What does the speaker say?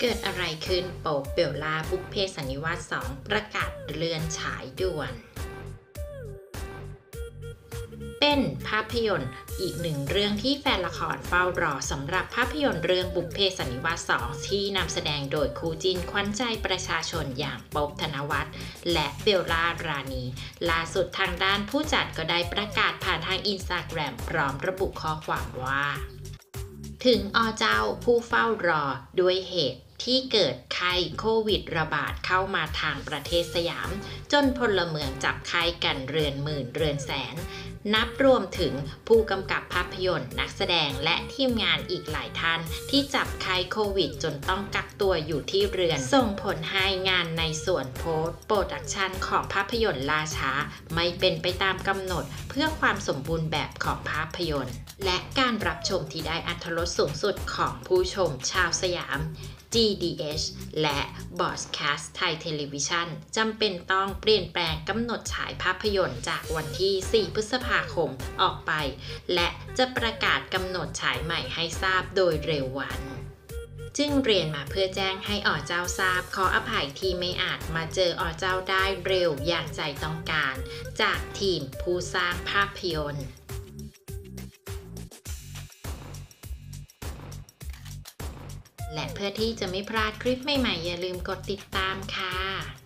เกิดอะไรขึ้นโป๊ปเบลล่าบุพเพสันนิวาส2ประกาศเลื่อนฉายด่วนเป็นภาพยนตร์อีกหนึ่งเรื่องที่แฟนละครเฝ้ารอสำหรับภาพยนตร์เรื่องบุพเพสันนิวาส2ที่นำแสดงโดยคู่จิ้นขวัญใจประชาชนอย่างโป๊ปธนวัฒน์และเบลล่ารานีล่าสุดทางด้านผู้จัดก็ได้ประกาศผ่านทางอินสตาแกรมพร้อมระบุข้อความว่าถึงเจ้าผู้เฝ้ารอด้วยเหตุที่เกิดไข้โควิดระบาดเข้ามาทางประเทศสยามจนพลเมืองจับไข้กันเรือนหมื่นเรือนแสนนับรวมถึงผู้กำกับภาพยนตร์นักแสดงและทีมงานอีกหลายท่านที่จับไข้โควิดจนต้องกักตัวอยู่ที่เรือนส่งผลให้งานในส่วนโพสต์โปรดักชันของภาพยนตร์ล่าช้าไม่เป็นไปตามกำหนดเพื่อความสมบูรณ์แบบของภาพยนตร์และการรับชมที่ได้อรรถรสสูงสุดของผู้ชมชาวสยามGDH และ Broadcast Thai Television จำเป็นต้องเปลี่ยนแปลงกำหนดฉายภาพยนตร์จากวันที่ 4 พฤษภาคมออกไป และจะประกาศกำหนดฉายใหม่ให้ทราบโดยเร็ววัน จึงเรียนมาเพื่อแจ้งให้เจ้าทราบขออภัยที่ไม่อาจมาเจอเจ้าได้เร็วอย่างใจต้องการ จากทีมผู้สร้างภาพยนตร์และเพื่อที่จะไม่พลาดคลิปใหม่ๆอย่าลืมกดติดตามค่ะ